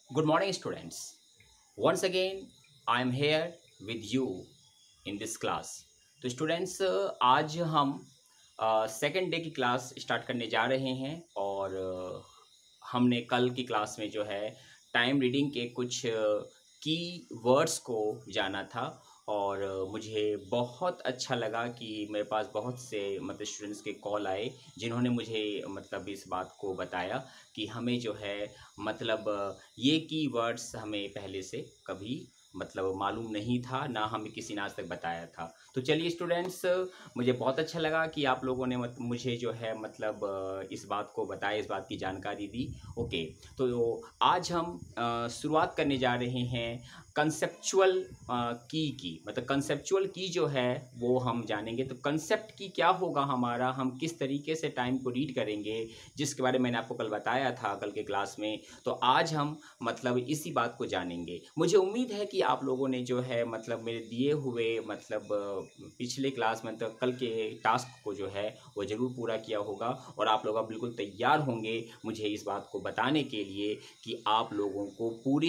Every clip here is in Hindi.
Good morning, students. Once again, I am here with you in this class. तो स्टूडेंट्स आज हम सेकेंड डे की क्लास स्टार्ट करने जा रहे हैं और हमने कल की क्लास में जो है टाइम रीडिंग के कुछ की वर्ड्स को जाना था और मुझे बहुत अच्छा लगा कि मेरे पास बहुत से मतलब स्टूडेंट्स के कॉल आए जिन्होंने मुझे मतलब इस बात को बताया कि हमें जो है मतलब ये कीवर्ड्स हमें पहले से कभी मतलब मालूम नहीं था, ना हमें किसी ने आज तक बताया था। तो चलिए स्टूडेंट्स, मुझे बहुत अच्छा लगा कि आप लोगों ने मुझे जो है मतलब इस बात को बताया, इस बात की जानकारी दी। ओके, तो आज हम शुरुआत करने जा रहे हैं कंसेप्चुअल की मतलब कंसेप्चुअल की जो है वो हम जानेंगे। तो कंसेप्ट की क्या होगा हमारा, हम किस तरीके से टाइम को रीड करेंगे, जिसके बारे में मैंने आपको कल बताया था कल के क्लास में। तो आज हम मतलब इसी बात को जानेंगे। मुझे उम्मीद है कि आप लोगों ने जो है मतलब मेरे दिए हुए मतलब पिछले क्लास में तो कल के टास्क को जो है वो ज़रूर पूरा किया होगा और आप लोग अब बिल्कुल तैयार होंगे मुझे इस बात को बताने के लिए कि आप लोगों को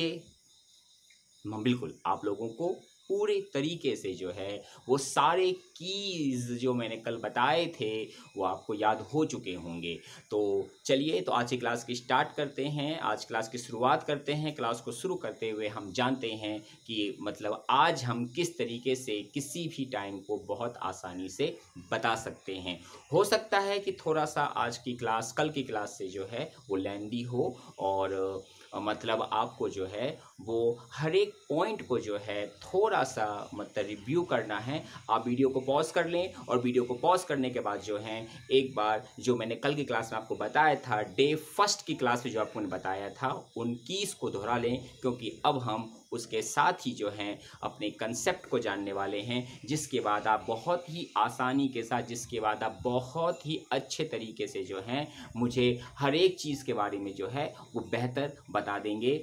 बिल्कुल आप लोगों को पूरे तरीके से जो है वो सारे कीज़ जो मैंने कल बताए थे वो आपको याद हो चुके होंगे। तो चलिए, तो आज की क्लास की स्टार्ट करते हैं, आज क्लास की शुरुआत करते हैं। क्लास को शुरू करते हुए हम जानते हैं कि मतलब आज हम किस तरीके से किसी भी टाइम को बहुत आसानी से बता सकते हैं। हो सकता है कि थोड़ा सा आज की क्लास कल की क्लास से जो है वो लेंदी हो और मतलब आपको जो है वो हर एक पॉइंट को जो है थोड़ा सा मतलब रिव्यू करना है। आप वीडियो को पॉज कर लें और वीडियो को पॉज करने के बाद जो है एक बार जो मैंने कल की क्लास में आपको बताया था, डे फर्स्ट की क्लास में जो आपको बताया था, उन कीज़ को दोहरा लें क्योंकि अब हम उसके साथ ही जो हैं अपने कंसेप्ट को जानने वाले हैं, जिसके बाद आप बहुत ही आसानी के साथ, जिसके बाद आप बहुत ही अच्छे तरीके से जो हैं मुझे हर एक चीज़ के बारे में जो है वो बेहतर बता देंगे,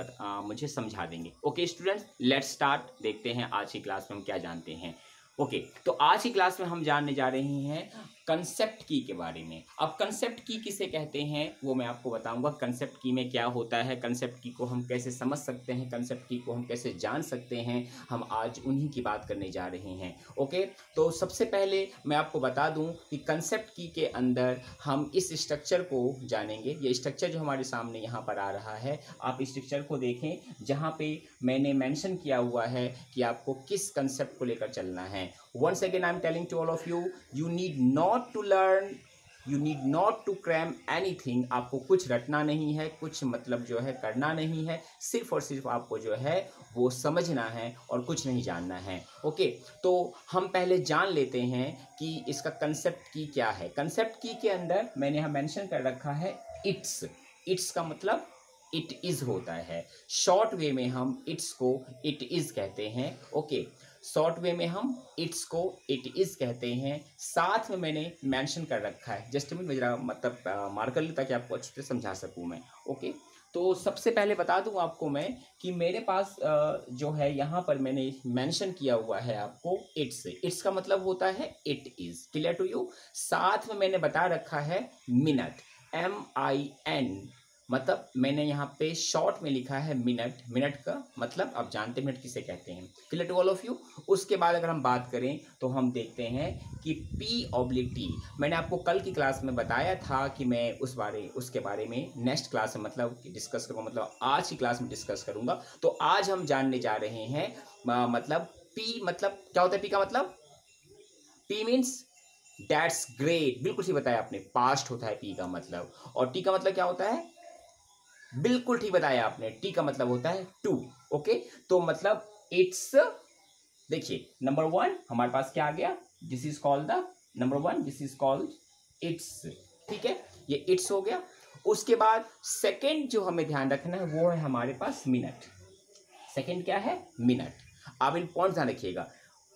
मुझे समझा देंगे। Okay students, let's start. देखते हैं आज की क्लास में हम क्या जानते हैं। ओके, तो आज की क्लास में हम जानने जा रहे हैं कंसेप्ट की के बारे में। अब कंसेप्ट की किसे कहते हैं वो मैं आपको बताऊंगा। कंसेप्ट की में क्या होता है, कंसेप्ट की को हम कैसे समझ सकते हैं, कंसेप्ट की को हम कैसे जान सकते हैं, हम आज उन्हीं की बात करने जा रहे हैं। ओके, तो सबसे पहले मैं आपको बता दूं कि कंसेप्ट की के अंदर हम इस स्ट्रक्चर को जानेंगे। ये स्ट्रक्चर जो हमारे सामने यहाँ पर आ रहा है, आप इस स्ट्रक्चर को देखें जहाँ पे मैंने मेंशन किया हुआ है कि आपको किस कंसेप्ट को लेकर चलना है। Once again, I'm telling to all of you, you need not to learn, you need not to cram anything। आपको कुछ रटना नहीं है, कुछ मतलब जो है करना नहीं है, सिर्फ और सिर्फ आपको जो है वो समझना है और कुछ नहीं जानना है। ओके, तो हम पहले जान लेते हैं कि इसका कंसेप्ट की क्या है। कंसेप्ट की के अंदर मैंने यहाँ मेंशन कर रखा है इट्स। इट्स का मतलब इट इज़ होता है। शॉर्ट वे में हम इट्स को इट इज़ कहते हैं। ओके, शॉर्ट वे में हम इट्स को इट इज़ कहते हैं। साथ में मैंने मेंशन कर रखा है, जस्ट मैं जरा मतलब मार्क कर लूँ ताकि आपको अच्छे से समझा सकूँ मैं। ओके, तो सबसे पहले बता दूं आपको मैं कि मेरे पास जो है यहाँ पर मैंने मेंशन किया हुआ है आपको इट्स। इट्स का मतलब होता है it is. Clear to you? साथ में मैंने बता रखा है मिनट, MIN। मतलब मैंने यहाँ पे शॉर्ट में लिखा है मिनट। मिनट का मतलब आप जानते हैं मिनट किसे कहते हैं। Clear to all of you? उसके बाद अगर हम बात करें तो हम देखते हैं कि P/T। मैंने आपको कल की क्लास में बताया था कि मैं उसके बारे में नेक्स्ट क्लास में मतलब डिस्कस करूँगा, मतलब आज की क्लास में डिस्कस करूँगा। तो आज हम जानने जा रहे हैं मतलब P मतलब क्या होता है। P का मतलब, P मीन्स दैट्स ग्रेट। बिल्कुल सही बताया आपने, पास्ट होता है P का मतलब। और T का मतलब क्या होता है? बिल्कुल ठीक बताया आपने, टी का मतलब होता है टू। ओके, तो मतलब इट्स, देखिए नंबर वन हमारे पास क्या आ गया, this is called the number one, this is called it's. ठीक है, ये इट्स हो गया। उसके बाद सेकंड जो हमें ध्यान रखना है वो है हमारे पास मिनट। सेकंड क्या है? मिनट। आप इन पॉइंट ध्यान रखिएगा,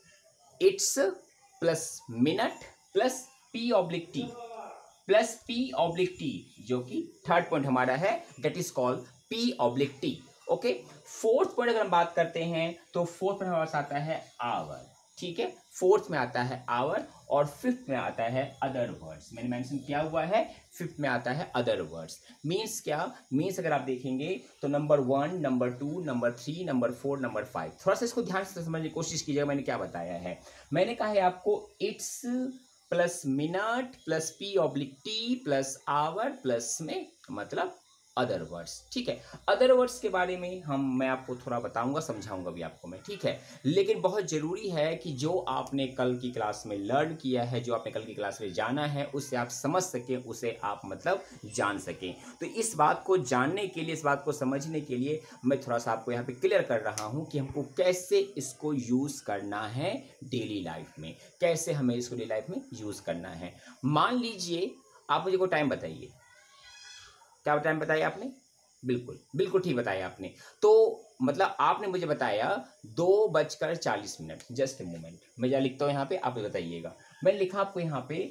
it's plus minute plus P/T plus P/T, जो कि थर्ड पॉइंट हमारा है, that is called P/T। Okay, fourth point अगर हम बात करते हैं तो फोर्थ पॉइंट हमारे पास आता है आवर। ठीक है, फोर्थ में आता है आवर। और फिफ्थ में आता है अदर वर्ड्स। मैंने मेंशन किया हुआ है, फिफ्थ में आता है अदर वर्ड्स। मीन्स क्या? मीन्स अगर आप देखेंगे तो number 1, number 2, number 3, number 4, number 5। थोड़ा सा इसको ध्यान से समझने की कोशिश कीजिएगा मैंने क्या बताया है। मैंने कहा है आपको it's plus minute plus p/t plus hour plus में मतलब अदर वर्ड्स। ठीक है, अदर वर्ड्स के बारे में मैं आपको थोड़ा बताऊंगा, समझाऊंगा भी आपको मैं। ठीक है, लेकिन बहुत जरूरी है कि जो आपने कल की क्लास में लर्न किया है, जो आपने कल की क्लास में जाना है, उससे आप समझ सकें, उसे आप मतलब जान सकें। तो इस बात को जानने के लिए, इस बात को समझने के लिए मैं थोड़ा सा आपको यहाँ पे क्लियर कर रहा हूँ कि हमको कैसे इसको यूज़ करना है डेली लाइफ में, कैसे हमें इसको डेली लाइफ में यूज़ करना है। मान लीजिए आप मुझे को टाइम बताइए, क्या टाइम बताया आपने? बिल्कुल बिल्कुल ठीक बताया आपने। तो मतलब आपने मुझे बताया 2:40। जस्ट ए मोमेंट, मैं क्या लिखता हूँ यहाँ पे, आप बताइएगा। मैंने लिखा आपको यहाँ पे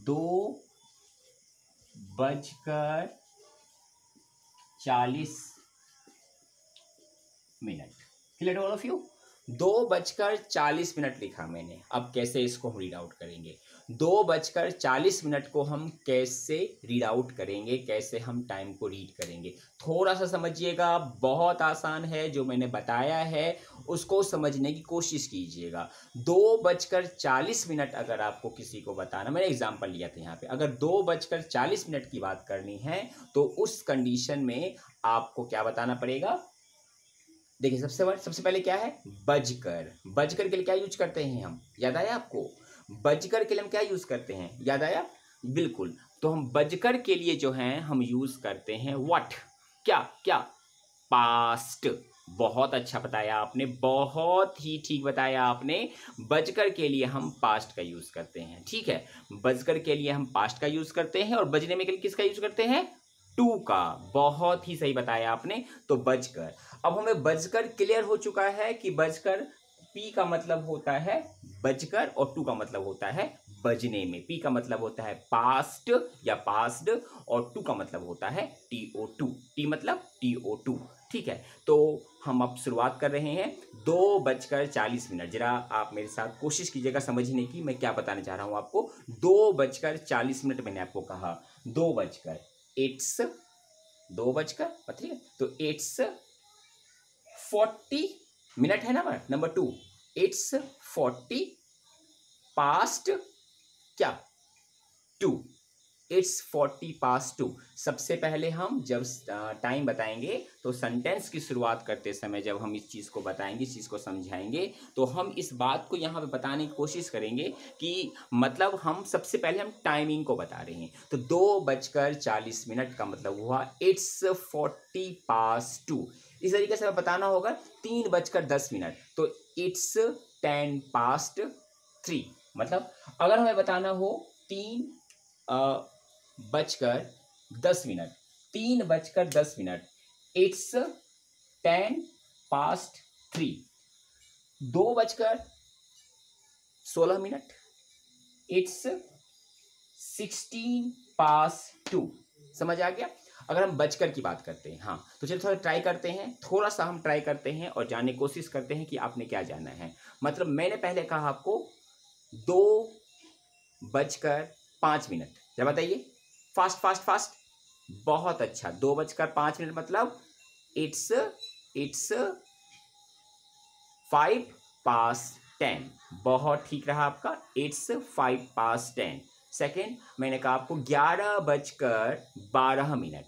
2:40। Clear all of you? 2:40 लिखा मैंने। अब कैसे इसको हम रीड आउट करेंगे? 2:40 को हम कैसे रीड आउट करेंगे, कैसे हम टाइम को रीड करेंगे, थोड़ा सा समझिएगा। बहुत आसान है, जो मैंने बताया है उसको समझने की कोशिश कीजिएगा। 2:40 अगर आपको किसी को बताना, मैंने एग्जांपल लिया था यहाँ पे, अगर 2:40 की बात करनी है तो उस कंडीशन में आपको क्या बताना पड़ेगा? देखिए सबसे पहले क्या है? बजकर। बजकर के लिए क्या यूज करते हैं हम? याद आया आपको? बजकर के लिए हम क्या यूज करते हैं? याद आया? बिल्कुल। तो हम बजकर के लिए जो है हम यूज करते हैं व्हाट? क्या क्या? पास्ट। बहुत अच्छा बताया आपने, बहुत ही ठीक बताया आपने। बजकर के लिए हम पास्ट का यूज करते हैं। ठीक है, बजकर के लिए हम पास्ट का यूज करते हैं और बजने में के लिए किसका यूज करते हैं? टू का। बहुत ही सही बताया आपने। तो बजकर। अब हमें बजकर क्लियर हो चुका है कि बजकर पी का मतलब होता है बजकर और टू का मतलब होता है बजने में। पी का मतलब होता है पास्ट या पास्ड और टू का मतलब होता है TO2। टी मतलब TO2। ठीक है, तो हम अब शुरुआत कर रहे हैं 2:40। जरा आप मेरे साथ कोशिश कीजिएगा समझने की, मैं क्या बताना चाह रहा हूं आपको। 2:40 मैंने आपको कहा 2:40 ठीक है, तो 40 है ना। नंबर 2, 40 पास्ट क्या? 2। 40 पास्ट 2। सबसे पहले हम जब टाइम बताएंगे तो सेंटेंस की शुरुआत करते समय जब हम इस चीज़ को बताएंगे, इस चीज़ को समझाएंगे, तो हम इस बात को यहाँ पे बताने की कोशिश करेंगे कि मतलब हम सबसे पहले हम टाइमिंग को बता रहे हैं। तो 2:40 का मतलब हुआ 40 पास्ट 2। इस तरीके से हमें बताना होगा 3:10, तो 10 पास्ट 3। मतलब अगर हमें बताना हो 3:10, 3:10, 10 पास्ट 3। 2:16, 16 पास्ट 2। समझ आ गया? अगर हम बजकर की बात करते हैं, हाँ, तो चलिए थोड़ा ट्राई करते हैं, थोड़ा सा हम ट्राई करते हैं और जानने की कोशिश करते हैं कि आपने क्या जाना है। मतलब मैंने पहले कहा आपको 2:05। क्या बताइए? Fast fast fast. बहुत अच्छा। 2:05 मतलब इट्स 5 पास्ट 10। बहुत ठीक रहा आपका, इट्स 5 पास्ट 10। सेकेंड, मैंने कहा आपको 11:12।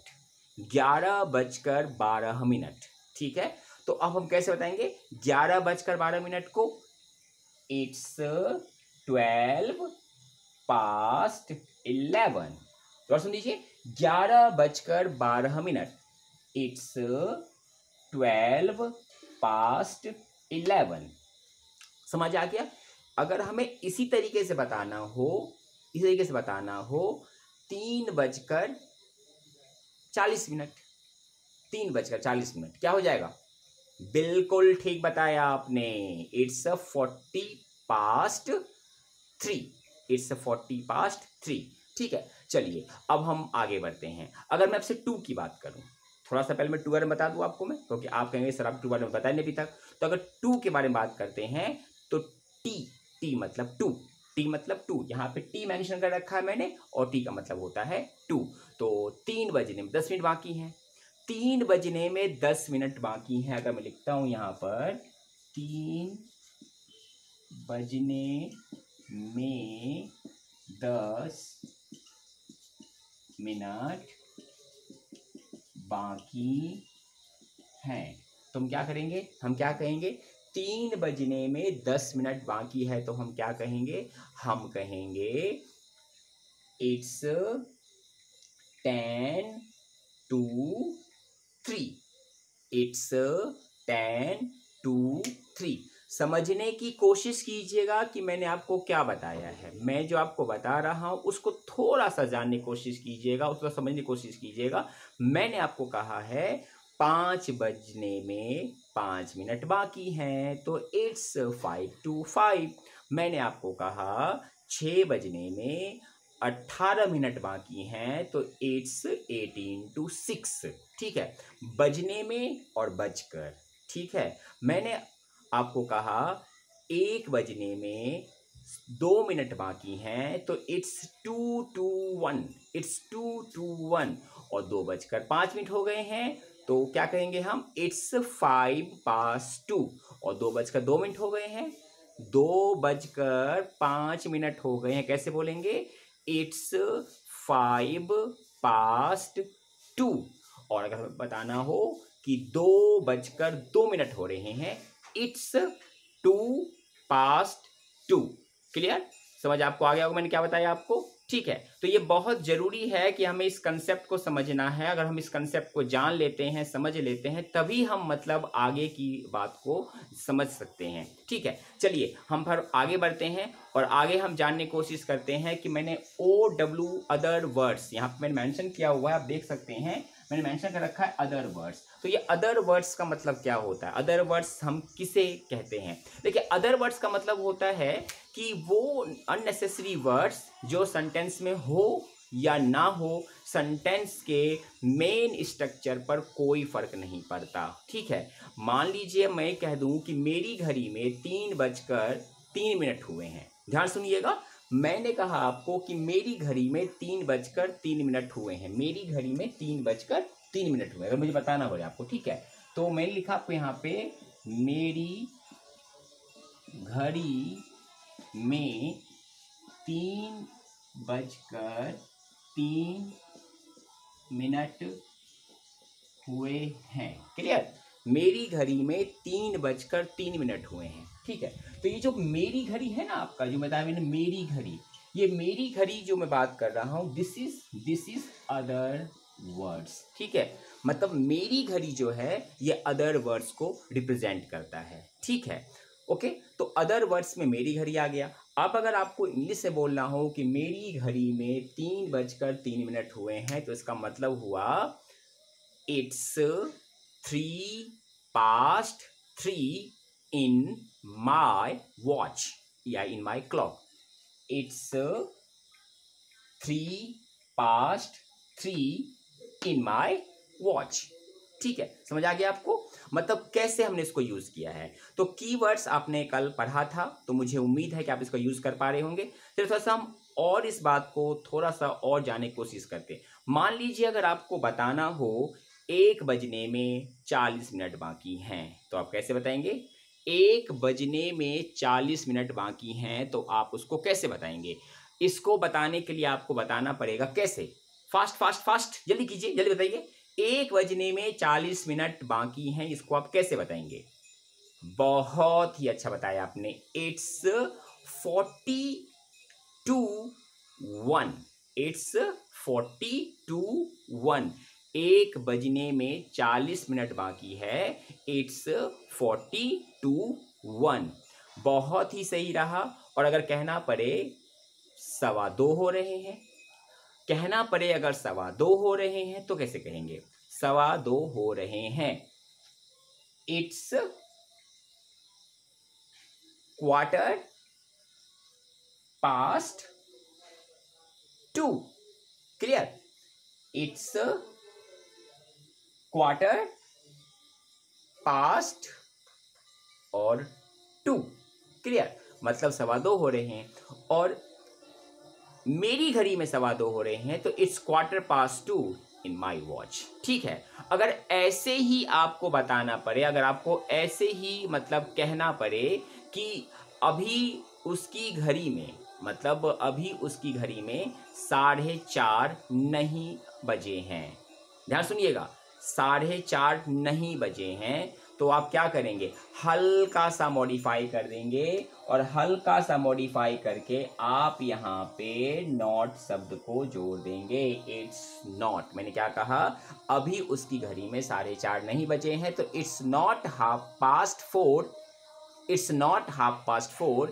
11:12। ठीक है, तो अब हम कैसे बताएंगे 11:12 को? It's 12 past 11। तो सुन लीजिए, 11:12, इट्स 12 पास्ट 11। समझ आ गया? अगर हमें इसी तरीके से बताना हो 3:40। 3:40 क्या हो जाएगा? बिल्कुल ठीक बताया आपने, इट्स 40 पास्ट 3। It's 40 past 3। ठीक है, चलिए अब हम आगे बढ़ते हैं। अगर मैं आपसे 2 की बात करूं, थोड़ा सा पहले मैं 2 बारे में बता दूं आपको मैं, क्योंकि आप कहेंगे सर आप 2 बारे में बताए नहीं अभी तक। तो अगर 2 के बारे में बात करते हैं तो टी मतलब 2। टी मतलब 2, यहाँ पे टी मेंशन कर रखा है मैंने और टी का मतलब होता है 2। तो 3 बजने में 10 मिनट बाकी हैं, 3 बजने में 10 मिनट बाकी हैं। अगर मैं लिखता हूँ यहाँ पर 3 बजने में 10 मिनट बाकी हैं, तो हम क्या करेंगे, हम क्या कहेंगे, 3 बजने में 10 मिनट बाकी है तो हम क्या कहेंगे, हम कहेंगे इट्स 10 to 3, इट्स 10 to 3। समझने की कोशिश कीजिएगा कि मैंने आपको क्या बताया है। मैं जो आपको बता रहा हूँ उसको थोड़ा सा जानने की कोशिश कीजिएगा, उसको समझने की कोशिश कीजिएगा। मैंने आपको कहा है 5 बजने में 5 मिनट बाकी हैं तो इट्स 5 to 5। मैंने आपको कहा 6 बजने में 18 मिनट बाकी हैं तो इट्स 18 to 6। ठीक है, बजने में और बजकर। ठीक है, मैंने आपको कहा 1 बजने में 2 मिनट बाकी हैं तो इट्स 2 to 1, इट्स 2 to 1। और 2:05 हो गए हैं तो क्या कहेंगे हम, इट्स 5 past 2। और 2:02 हो गए हैं, 2:05 हो गए हैं, कैसे बोलेंगे, इट्स 5 past 2। और अगर हमें बताना हो कि 2:02 हो रहे हैं, इट्स 2 past 2। क्लियर, समझ आपको आ गया होगा मैंने क्या बताया आपको। ठीक है, तो ये बहुत जरूरी है कि हमें इस कंसेप्ट को समझना है। अगर हम इस कंसेप्ट को जान लेते हैं, समझ लेते हैं, तभी हम मतलब आगे की बात को समझ सकते हैं। ठीक है, चलिए हम फिर आगे बढ़ते हैं और आगे हम जानने की कोशिश करते हैं कि मैंने OW अदर वर्ड्स यहाँ पे मैंने मेंशन किया हुआ है, आप देख सकते हैं मैंने मेंशन कर रखा है अदर वर्ड्स। तो ये अदर वर्ड्स का मतलब क्या होता है, अदर वर्ड्स हम किसे कहते हैं। देखिए, अदर वर्ड्स का मतलब होता है कि वो अननेसेसरी वर्ड्स जो सेंटेंस में हो या ना हो, सेंटेंस के मेन स्ट्रक्चर पर कोई फर्क नहीं पड़ता। ठीक है, मान लीजिए मैं कह दूं कि मेरी घड़ी में 3:03 हुए हैं। ध्यान सुनिएगा, मैंने कहा आपको कि मेरी घड़ी में 3:03 हुए हैं, मेरी घड़ी में 3:03 हुए, अगर मुझे बताना पड़े आपको। ठीक है, तो मैंने लिखा आपको यहाँ पे मेरी घड़ी में 3:03 हुए हैं। क्लियर, मेरी घड़ी में 3:03 हुए हैं। ठीक है, तो ये जो मेरी घड़ी है ना आपका, जो बताया मैंने मेरी घड़ी, ये मेरी घड़ी जो मैं बात कर रहा हूँ, दिस इज अदर वर्ड्स। ठीक है, मतलब मेरी घड़ी जो है ये अदर वर्ड्स को रिप्रेजेंट करता है। ठीक है, ओके, तो अदर वर्ड्स में मेरी घड़ी आ गया। अब अगर आपको इंग्लिश से बोलना हो कि मेरी घड़ी में 3:03 हुए हैं, तो इसका मतलब हुआ it's 3 past 3 in my watch या in my clock। It's 3 past 3 in my watch। ठीक है, समझ आ गया आपको, मतलब कैसे हमने इसको यूज किया है। तो कीवर्ड्स आपने कल पढ़ा था, तो मुझे उम्मीद है कि आप इसको यूज कर पा रहे होंगे। चलिए थोड़ा सा हम और इस बात को थोड़ा सा और जानने की कोशिश करते हैं। मान लीजिए अगर आपको बताना हो 1 बजने में 40 मिनट बाकी हैं, तो आप कैसे बताएंगे। 1 बजने में 40 मिनट बाकी हैं, तो आप उसको कैसे बताएंगे। इसको बताने के लिए आपको बताना पड़ेगा कैसे, फास्ट फास्ट फास्ट, जल्दी कीजिए, जल्दी बताइए। 1 बजने में 40 मिनट बाकी हैं, इसको आप कैसे बताएंगे। बहुत ही अच्छा बताया आपने, इट्स 40 to 1, इट्स 40 to 1। 1 बजने में 40 मिनट बाकी है, इट्स 40 to 1। बहुत ही सही रहा। और अगर कहना पड़े 2:15 हो रहे हैं, कहना पड़े अगर 2:15 हो रहे हैं, तो कैसे कहेंगे, 2:15 हो रहे हैं, it's 1/4 past 2। Clear, it's 1/4 past और 2। क्लियर, मतलब 2:15 हो रहे हैं, और मेरी घड़ी में 2:15 हो रहे हैं, तो इट्स 2:15 इन माई वॉच। ठीक है, अगर ऐसे ही आपको बताना पड़े, अगर आपको ऐसे ही मतलब कहना पड़े कि अभी उसकी घड़ी में, मतलब अभी उसकी घड़ी में 4:30 नहीं बजे हैं, ध्यान सुनिएगा, 4:30 नहीं बजे हैं, तो आप क्या करेंगे, हल्का सा मॉडिफाई कर देंगे, और हल्का सा मॉडिफाई करके आप यहाँ पे नॉट शब्द को जोड़ देंगे। इट्स नॉट, मैंने क्या कहा, अभी उसकी घड़ी में 4:30 नहीं बजे हैं, तो it's not 4:30, it's not 4:30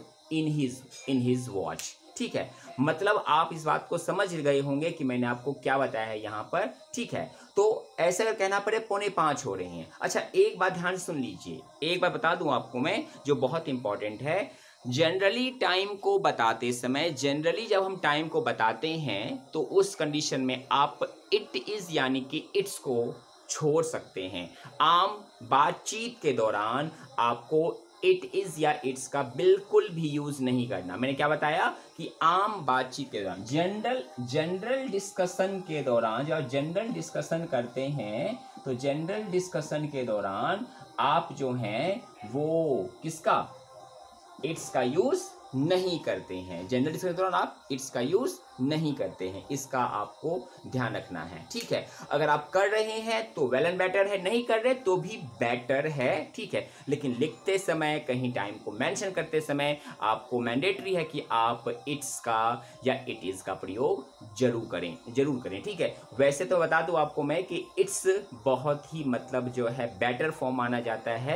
in his watch. ठीक है, मतलब आप इस बात को समझ गए होंगे कि मैंने आपको क्या बताया है यहाँ पर। ठीक है, तो ऐसा अगर कहना पड़े 4:45 हो रहे हैं। अच्छा, एक बात ध्यान से सुन लीजिए, एक बात बता दूं आपको मैं, जो बहुत इंपॉर्टेंट है। जनरली टाइम को बताते समय, जनरली जब हम टाइम को बताते हैं, तो उस कंडीशन में आप इट इज यानी कि इट्स को छोड़ सकते हैं। आम बातचीत के दौरान आपको इट इज या इट्स का बिल्कुल भी यूज नहीं करना। मैंने क्या बताया कि आम बातचीत के दौरान, जनरल डिस्कशन के दौरान, जब जनरल डिस्कशन करते हैं, तो जनरल डिस्कशन के दौरान आप जो हैं वो किसका, इट्स का यूज नहीं करते हैं। जनरल डिस्कशन के दौरान आप इट्स का यूज नहीं करते हैं, इसका आपको ध्यान रखना है। ठीक है, अगर आप कर रहे हैं तो वेल एंड बेटर है, नहीं कर रहे तो भी बेटर है। ठीक है, लेकिन लिखते समय, कहीं टाइम को मेंशन करते समय आपको मैंडेटरी है कि आप इट्स का या इट इज का प्रयोग जरूर करें। ठीक है, वैसे तो बता दूं आपको मैं कि इट्स बहुत ही मतलब जो है बेटर फॉर्म माना जाता है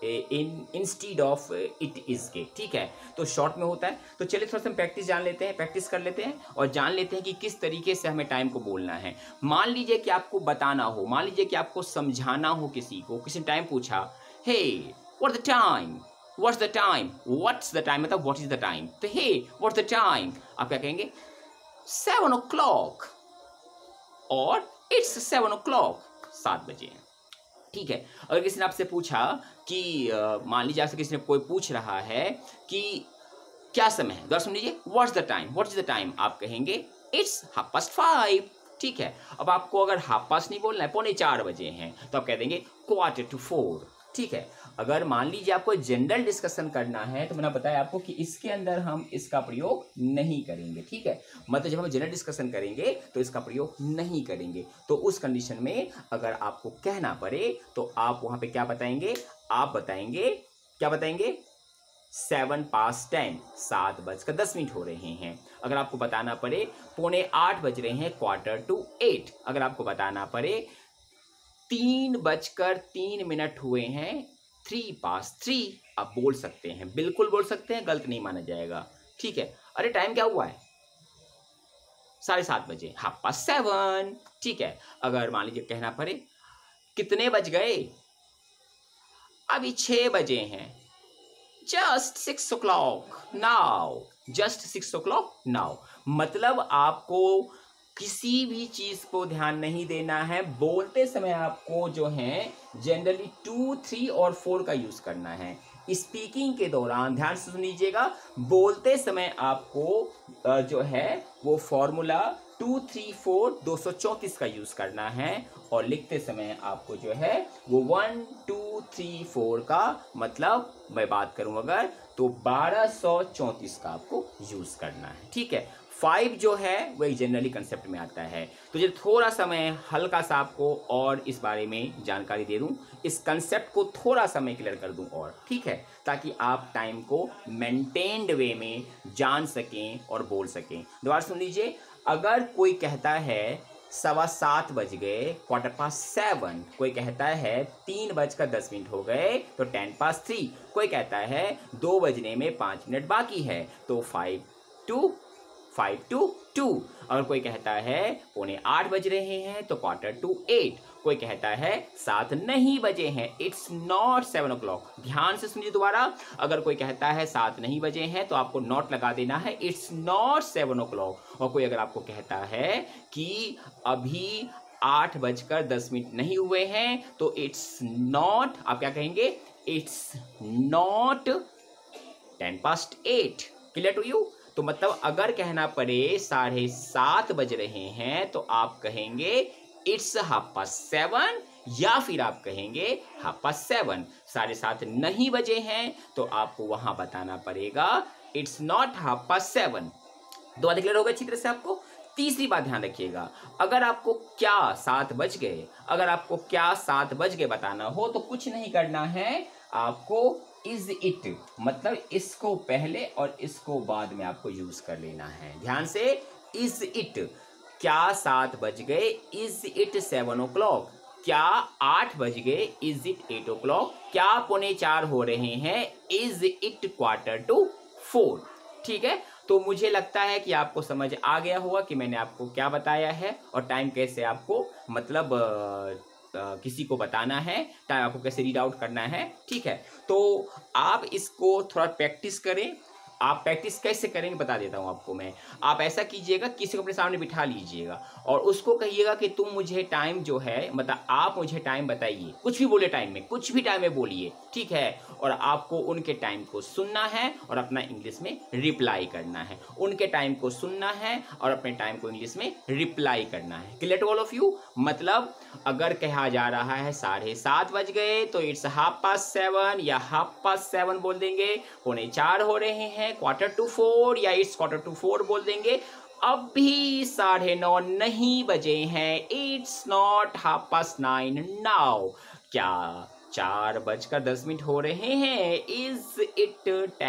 इंस्टीड ऑफ इट इज के। ठीक है, तो शॉर्ट में होता है। तो चलिए थोड़ा सा प्रैक्टिस जान लेते हैं, प्रैक्टिस कर लेते हैं और जान लेते हैं कि किस तरीके से हमें टाइम को बोलना है। मान लीजिए कि आपको बताना हो, मान लीजिए कि आपको समझाना हो किसी को, किसी ने टाइम पूछा, hey what's the time, what's the time, what's the time मतलब व्हाट इज द टाइम, तो हे व्हाट्स द टाइम आप क्या कहेंगे, 7 o'clock, और इट्स 7 o'clock, 7 बजे हैं। ठीक है, अगर किसी ने आपसे पूछा कि मान लीजिए आपसे किसी ने कोई पूछ रहा है कि क्या समय है, दोबारा सुन लीजिए, what's the time, what is the time, आप कहेंगे इट्स 5:30। ठीक है, अब आपको अगर 5:30 नहीं बोलना है, 3:45 बजे हैं, तो आप कह देंगे 4:45। ठीक है, अगर मान लीजिए आपको जनरल डिस्कशन करना है, तो मैंने बताया आपको कि इसके अंदर हम इसका प्रयोग नहीं करेंगे। ठीक है, मतलब जब हम जनरल डिस्कशन करेंगे तो इसका प्रयोग नहीं करेंगे। तो उस कंडीशन में अगर आपको कहना पड़े तो आप वहां पे क्या बताएंगे, आप बताएंगे, क्या बताएंगे, 7:10, 7:10 हो रहे हैं। अगर आपको बताना पड़े 7:45 बज रहे हैं, 7:45। अगर आपको बताना पड़े 3:03 हुए हैं, 3:03, आप बोल सकते हैं, बिल्कुल बोल सकते हैं, गलत नहीं माना जाएगा। ठीक है, अरे टाइम क्या हुआ है, 7:30 बजे, 7:30। ठीक है, अगर मान लीजिए कहना पड़े कितने बज गए, अभी 6 बजे हैं, just 6 o'clock now, just 6 o'clock now. मतलब आपको किसी भी चीज को ध्यान नहीं देना है, बोलते समय आपको जो है जनरली 2, 3 और 4 का यूज करना है। स्पीकिंग के दौरान ध्यान से सुन लीजिएगा, बोलते समय आपको जो है वो फॉर्मूला 2, 3, 4 234 का यूज करना है, और लिखते समय आपको जो है वो 1, 2, 3, 4 का मतलब मैं बात करूं अगर तो 1234 का आपको यूज करना है। ठीक है, 5 जो है वो एक जनरली कंसेप्ट में आता है। तो जब थोड़ा सा मैं हल्का सा आपको और इस बारे में जानकारी दे दूं, इस कंसेप्ट को थोड़ा सा मैं क्लियर कर दूं और, ठीक है, ताकि आप टाइम को मेंटेन्ड वे में जान सकें और बोल सकें। दोबारा सुन लीजिए, अगर कोई कहता है 7:15 बज गए, 7:15, कोई कहता है 3:10 हो गए तो 3:10, कोई कहता है 2 बजने में 5 मिनट बाकी है तो 5 to 2। अगर कोई कहता है 7:45 बज रहे हैं तो 7:45, कोई कहता है 7 नहीं बजे हैं, इट्स नॉट 7 o'clock। ध्यान से सुनिए दोबारा, अगर कोई कहता है 7 नहीं बजे हैं तो आपको नॉट लगा देना है, इट्स नॉट 7 o'clock। और कोई अगर आपको कहता है कि अभी 8:10 नहीं हुए हैं तो इट्स नॉट, आप क्या कहेंगे, it's not 8:10 clear to you. तो मतलब अगर कहना पड़े 7:30 बज रहे हैं तो आप कहेंगे इट्स 7:30 या फिर आप कहेंगे 7:30। 7:30 नहीं बजे हैं तो आपको वहां बताना पड़ेगा इट्स नॉट 7:30। दो बातें क्लियर हो गई अच्छी तरह से आपको। तीसरी बात ध्यान रखिएगा, अगर आपको क्या 7 बज गए, अगर आपको क्या 7 बज गए बताना हो तो कुछ नहीं करना है, आपको इज इट मतलब इसको पहले और इसको बाद में आपको यूज कर लेना है। ध्यान से, इज इट क्या 7 बज गए, इज इट 7 o'clock, क्या 8 बज गए, इज इट 8 o'clock, क्या 3:45 हो रहे हैं, इज इट 4:45। ठीक है, तो मुझे लगता है कि आपको समझ आ गया होगा कि मैंने आपको क्या बताया है और टाइम कैसे आपको मतलब किसी को बताना है, टाइम आपको कैसे रीड आउट करना है। ठीक है, तो आप इसको थोड़ा प्रैक्टिस करें। आप प्रैक्टिस कैसे करेंगे बता देता हूँ आपको मैं। आप ऐसा कीजिएगा, किसी को अपने सामने बिठा लीजिएगा और उसको कहिएगा कि तुम मुझे टाइम जो है मतलब आप मुझे टाइम बताइए, कुछ भी बोले टाइम में, कुछ भी टाइम में बोलिए, ठीक है। और आपको उनके टाइम को सुनना है और अपना इंग्लिश में रिप्लाई करना है। उनके टाइम को सुनना है और अपने टाइम को इंग्लिश में रिप्लाई करना है। Clear to all of you. मतलब अगर कहा जा रहा है 7:30 बज गए तो इट्स 7:30 या 7:30 बोल देंगे। 3:45 हो रहे हैं 4:45 या इट्स 4:45 बोल देंगे। अब भी 9:30 नहीं बजे हैं, इट्स नॉट 9:30 नाउ। क्या 4:10 हो रहे हैं, इज इट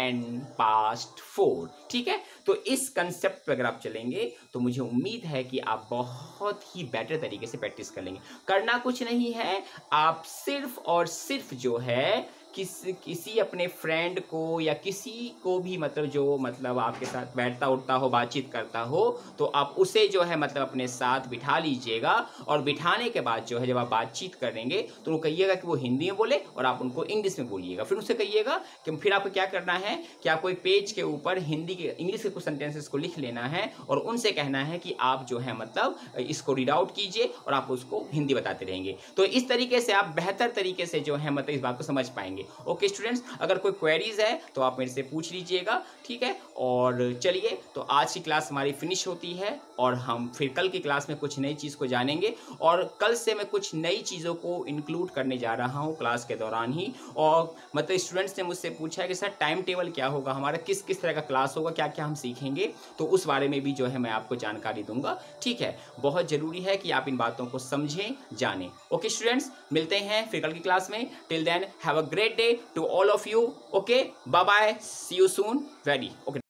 10:04। ठीक है, तो इस कंसेप्ट पर अगर आप चलेंगे तो मुझे उम्मीद है कि आप बहुत ही बेटर तरीके से प्रैक्टिस कर लेंगे। करना कुछ नहीं है, आप सिर्फ और सिर्फ जो है किसी अपने फ्रेंड को या किसी को भी मतलब जो मतलब आपके साथ बैठता उठता हो, बातचीत करता हो, तो आप उसे जो है मतलब अपने साथ बिठा लीजिएगा और बिठाने के बाद जो है जब आप बातचीत करेंगे तो वो कहिएगा कि वो हिंदी में बोले और आप उनको इंग्लिश में बोलिएगा। फिर उससे कहिएगा कि फिर आपको क्या करना है कि आपको एक पेज के ऊपर हिंदी के इंग्लिश के कुछ सेंटेंसेस को लिख लेना है और उनसे कहना है कि आप जो है मतलब इसको रीड आउट कीजिए और आप उसको हिंदी बताते रहेंगे। तो इस तरीके से आप बेहतर तरीके से जो है मतलब इस बात को समझ पाएंगे। ओके स्टूडेंट्स, अगर कोई क्वेरीज है तो आप मेरे से पूछ लीजिएगा, ठीक है। और चलिए, तो आज की क्लास हमारी फिनिश होती है और हम फिर कल की क्लास में कुछ नई चीज़ को जानेंगे और कल से मैं कुछ नई चीज़ों को इंक्लूड करने जा रहा हूँ क्लास के दौरान ही। और मतलब स्टूडेंट्स ने मुझसे पूछा है कि सर टाइम टेबल क्या होगा हमारा, किस किस तरह का क्लास होगा, क्या क्या हम सीखेंगे, तो उस बारे में भी जो है मैं आपको जानकारी दूंगा। ठीक है, बहुत ज़रूरी है कि आप इन बातों को समझें, जानें। ओके स्टूडेंट्स, मिलते हैं फिर कल की क्लास में। Till then have a great day to all of you. Okay, bye bye, see you soon. Ready? Okay.